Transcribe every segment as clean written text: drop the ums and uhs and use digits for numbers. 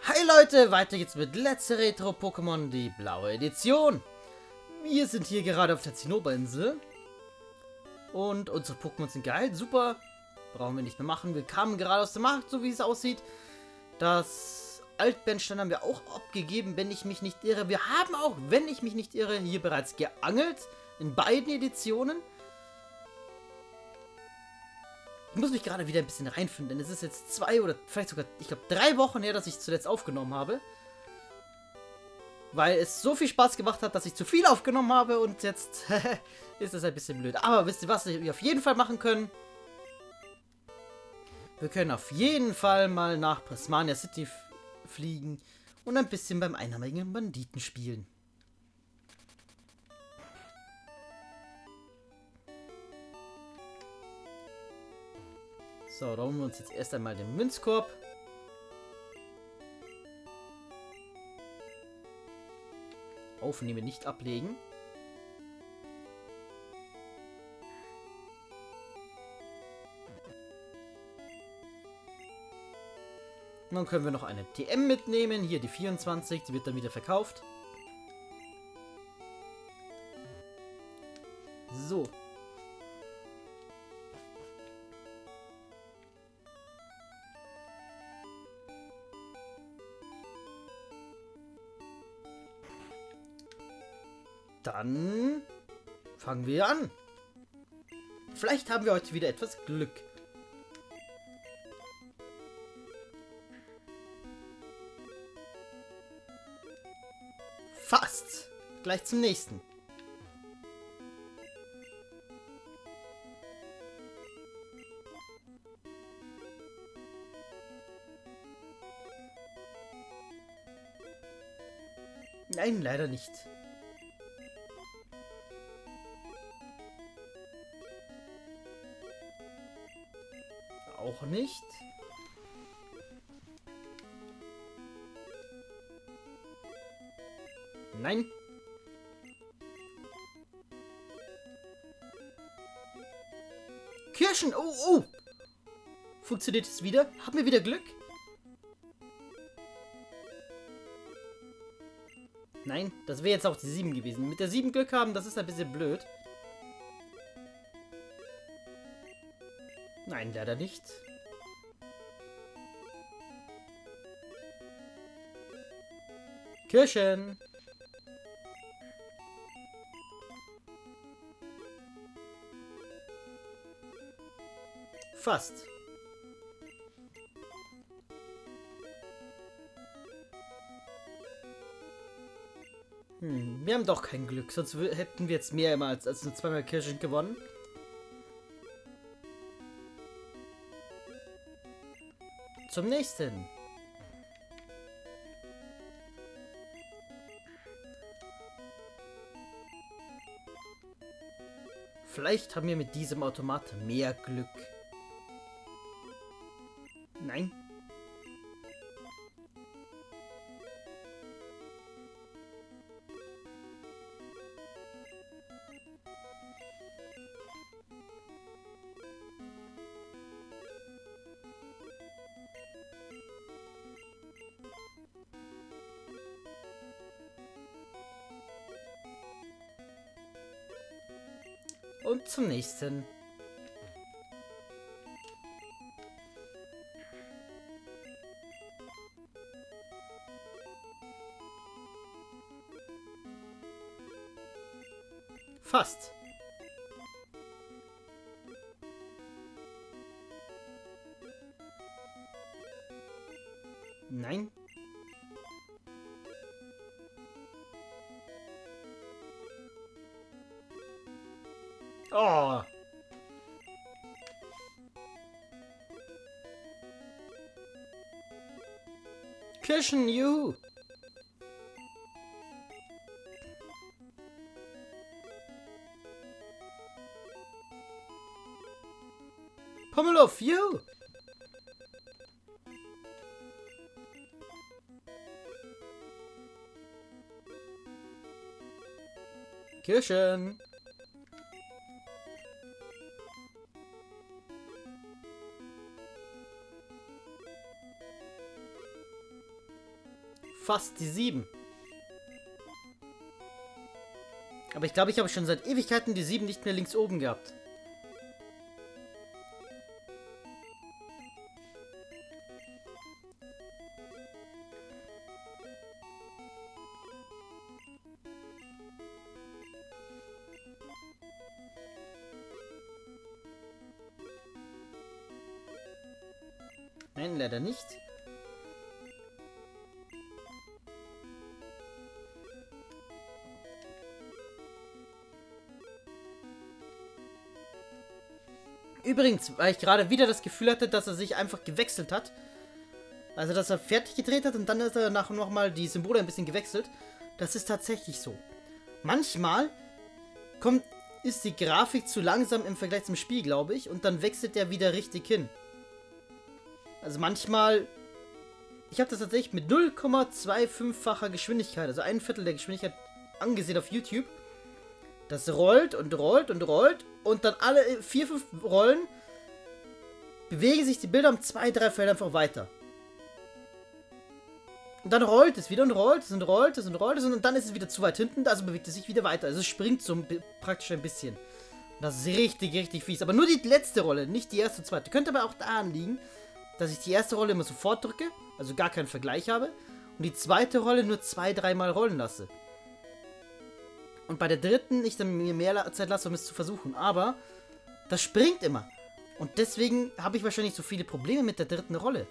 Hi Leute, weiter geht's mit Let's Retro Pokémon, die blaue Edition. Wir sind hier gerade auf der Zinnoberinsel. Und unsere Pokémon sind geheilt, super. Brauchen wir nicht mehr machen. Wir kamen gerade aus dem Markt, so wie es aussieht. Das Altbernstein haben wir auch abgegeben, wenn ich mich nicht irre. Wir haben auch, wenn ich mich nicht irre, hier bereits geangelt. In beiden Editionen. Ich muss mich gerade wieder ein bisschen reinfinden, denn es ist jetzt 2 oder vielleicht sogar, ich glaube, 3 Wochen her, dass ich zuletzt aufgenommen habe. Weil es so viel Spaß gemacht hat, dass ich zu viel aufgenommen habe und jetzt ist es ein bisschen blöd. Aber wisst ihr, was wir auf jeden Fall machen können? Wir können auf jeden Fall mal nach Prismania City fliegen und ein bisschen beim einarmigen Banditen spielen. So, da holen wir uns jetzt erst einmal den Münzkorb. Aufnehmen, nicht ablegen. Und dann können wir noch eine TM mitnehmen. Hier die 24, die wird dann wieder verkauft. So. Dann fangen wir an. Vielleicht haben wir heute wieder etwas Glück. Fast. Gleich zum nächsten. Nein, leider nicht. Auch nicht. Nein. Kirschen. Oh, oh. Funktioniert es wieder? Haben wir wieder Glück? Nein, das wäre jetzt auch die 7 gewesen. Mit der 7 Glück haben, das ist ein bisschen blöd. Nein, leider nicht. Kirschen. Fast. Wir haben doch kein Glück, sonst hätten wir jetzt mehrmals als nur 2-mal Kirschen gewonnen. Zum nächsten. Vielleicht haben wir mit diesem Automat mehr Glück. Nein. Und zum nächsten. Fast. Nein. Oh. Kirschen, juhu. Pommelow, juhu. Kirschen. fast die 7. Aber ich glaube, ich habe schon seit Ewigkeiten die 7 nicht mehr links oben gehabt. Nein, leider nicht. Übrigens, weil ich gerade wieder das Gefühl hatte, dass er sich einfach gewechselt hat. Also, dass er fertig gedreht hat und dann ist er nachher nochmal die Symbole ein bisschen gewechselt. Das ist tatsächlich so. Manchmal ist die Grafik zu langsam im Vergleich zum Spiel, glaube ich. Und dann wechselt er wieder richtig hin. Also manchmal... Ich habe das tatsächlich mit 0,25-facher Geschwindigkeit, also ein Viertel der Geschwindigkeit angesehen auf YouTube. Das rollt und rollt und rollt. Und dann alle 4-5 Rollen bewegen sich die Bilder um 2-3 Felder einfach weiter. Und dann rollt es wieder und rollt es und rollt es und rollt es und dann ist es wieder zu weit hinten, also bewegt es sich wieder weiter. Also es springt so praktisch ein bisschen. Und das ist richtig, richtig fies. Aber nur die letzte Rolle, nicht die erste und zweite. Könnte aber auch daran liegen, dass ich die erste Rolle immer sofort drücke, also gar keinen Vergleich habe, und die zweite Rolle nur 2-3 Mal rollen lasse. Und bei der dritten ich dann mir mehr Zeit lasse, um es zu versuchen. Aber das springt immer. Und deswegen habe ich wahrscheinlich so viele Probleme mit der dritten Rolle.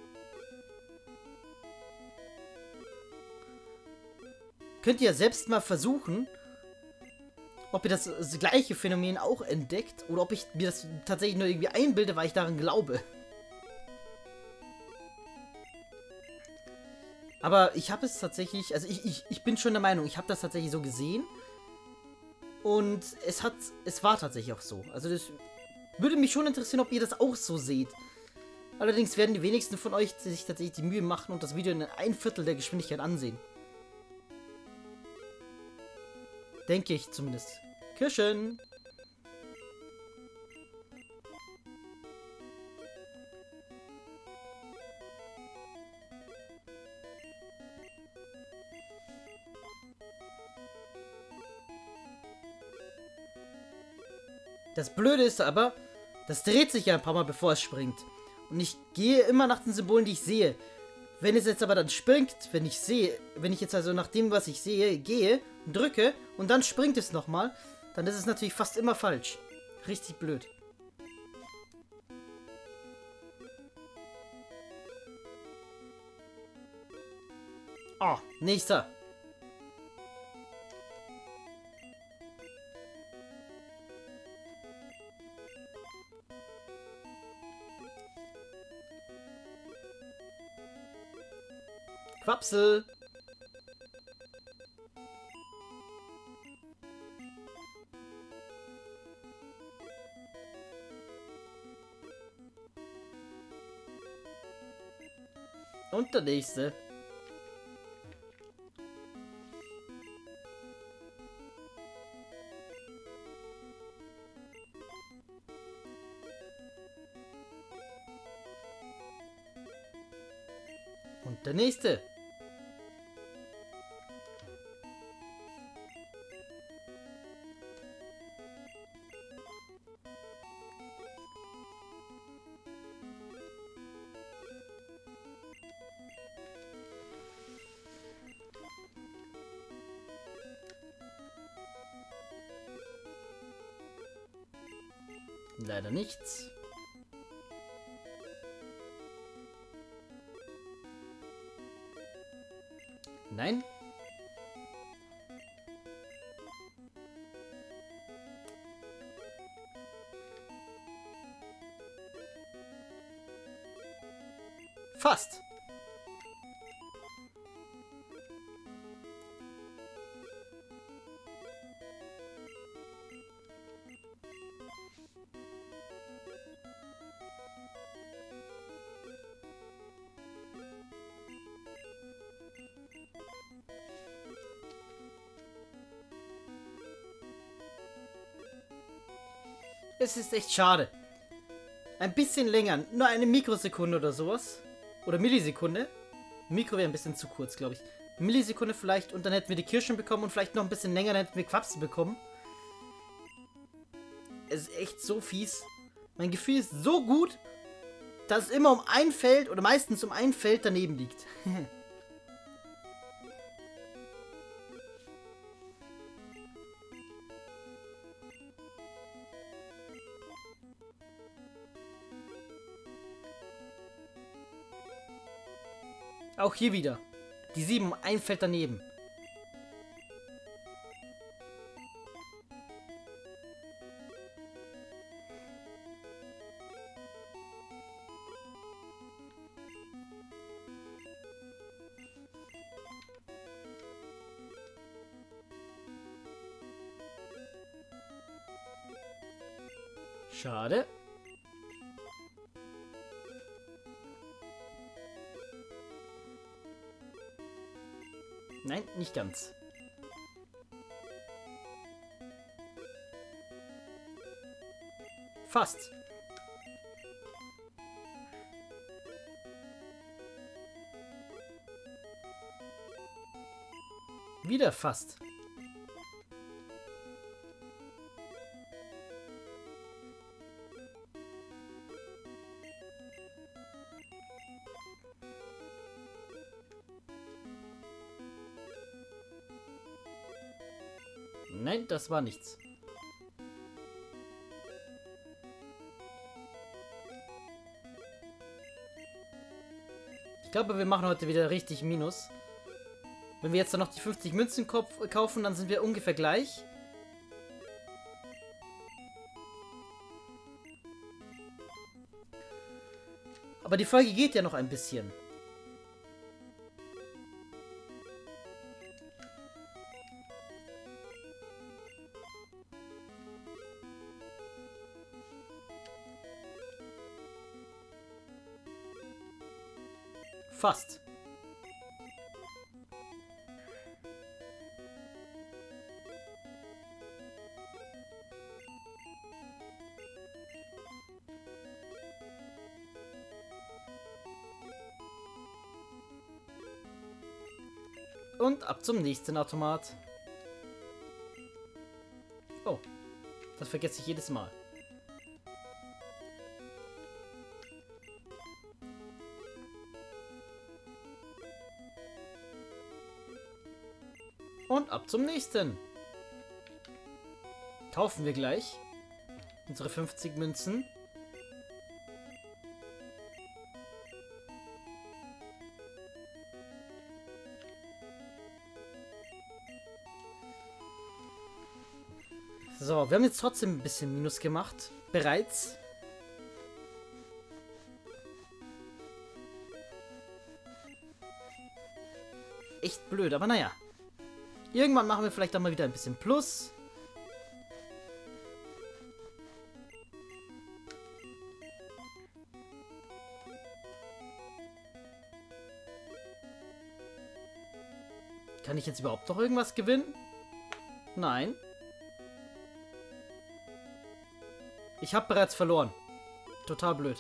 Könnt ihr selbst mal versuchen, ob ihr das gleiche Phänomen auch entdeckt oder ob ich mir das tatsächlich nur irgendwie einbilde, weil ich daran glaube. Aber ich habe es tatsächlich, also ich bin schon der Meinung, ich habe das tatsächlich so gesehen. Und es war tatsächlich auch so. Also das würde mich schon interessieren, ob ihr das auch so seht. Allerdings werden die wenigsten von euch sich tatsächlich die Mühe machen und das Video in 1/4 der Geschwindigkeit ansehen. Denke ich zumindest. Kirschen! Das Blöde ist aber, das dreht sich ja ein paar Mal, bevor es springt. Und ich gehe immer nach den Symbolen, die ich sehe. Wenn es jetzt aber dann springt, wenn ich jetzt also nach dem, was ich sehe, gehe, drücke und dann springt es nochmal, dann ist es natürlich fast immer falsch. Richtig blöd. Oh, nächster. Quapsel. Und der nächste. Und der nächste. Leider nichts. Nein. Fast. Es ist echt schade. Ein bisschen länger, nur eine Mikrosekunde oder sowas. Oder Millisekunde. Mikro wäre ein bisschen zu kurz, glaube ich. Millisekunde vielleicht und dann hätten wir die Kirschen bekommen und vielleicht noch ein bisschen länger, dann hätten wir Quapsen bekommen. Es ist echt so fies. Mein Gefühl ist so gut, dass es immer um ein Feld oder meistens um ein Feld daneben liegt. Auch hier wieder. Die 7 um ein Feld daneben. Schade. Nein, nicht ganz. Fast. Wieder fast. Nein, das war nichts. Ich glaube, wir machen heute wieder richtig Minus. Wenn wir jetzt dann noch die 50 Münzen kaufen, dann sind wir ungefähr gleich. Aber die Folge geht ja noch ein bisschen. Fast. Und ab zum nächsten Automat. Oh, das vergesse ich jedes Mal. Und ab zum nächsten. Kaufen wir gleich unsere 50 Münzen. So, wir haben jetzt trotzdem ein bisschen Minus gemacht. Bereits. Echt blöd, aber naja. Irgendwann machen wir vielleicht auch mal wieder ein bisschen Plus. Kann ich jetzt überhaupt noch irgendwas gewinnen? Nein. Ich habe bereits verloren. Total blöd.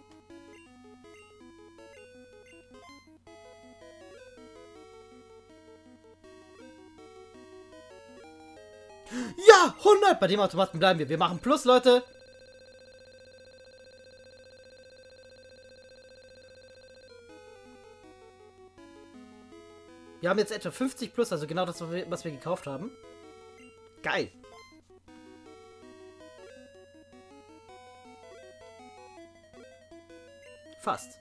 Ja, 100! Bei dem Automaten bleiben wir. Wir machen Plus, Leute. Wir haben jetzt etwa 50 Plus, also genau das, was wir gekauft haben. Geil. Fast.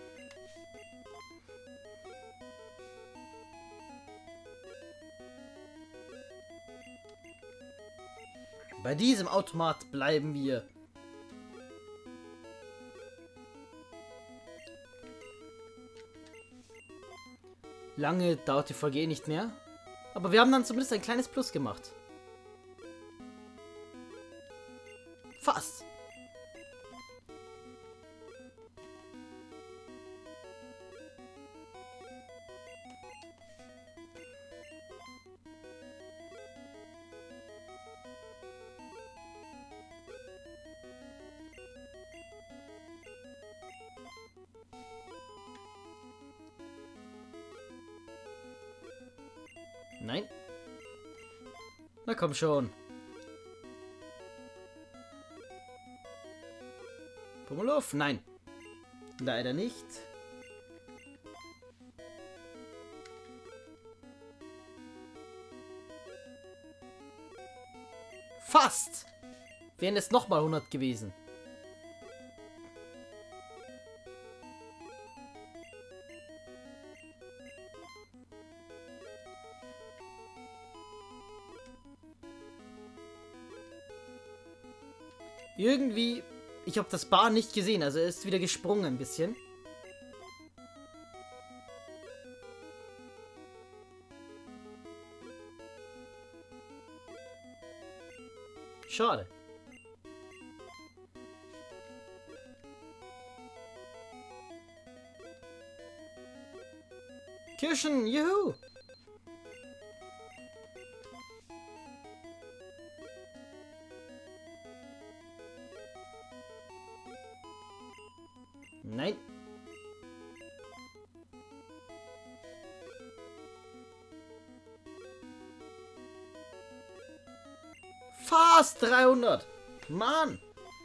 Bei diesem Automat bleiben wir. Lange dauert die Folge eh nicht mehr. Aber wir haben dann zumindest ein kleines Plus gemacht. Fast. Nein. Na komm schon. Pummeluff? Nein. Leider nicht. Fast! Wären es nochmal 100 gewesen. Irgendwie, ich habe das Bar nicht gesehen, also er ist wieder gesprungen ein bisschen. Schade. Kirschen, juhu! Nein. Fast 300. Mann.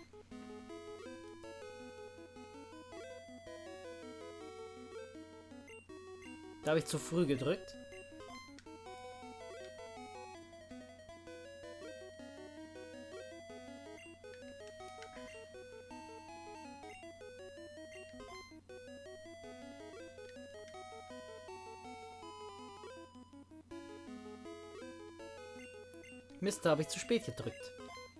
Da habe ich zu früh gedrückt. Mist, da habe ich zu spät gedrückt.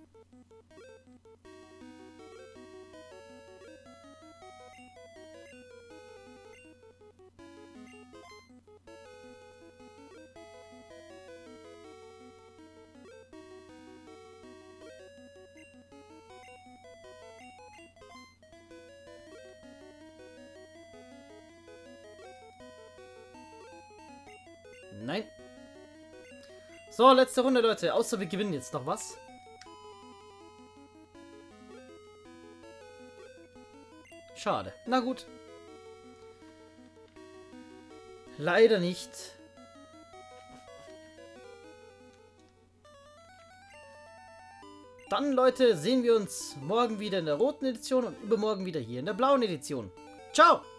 Nein. So, letzte Runde, Leute. Außer wir gewinnen jetzt noch was. Schade. Na gut. Leider nicht. Dann, Leute, sehen wir uns morgen wieder in der roten Edition und übermorgen wieder hier in der blauen Edition. Ciao!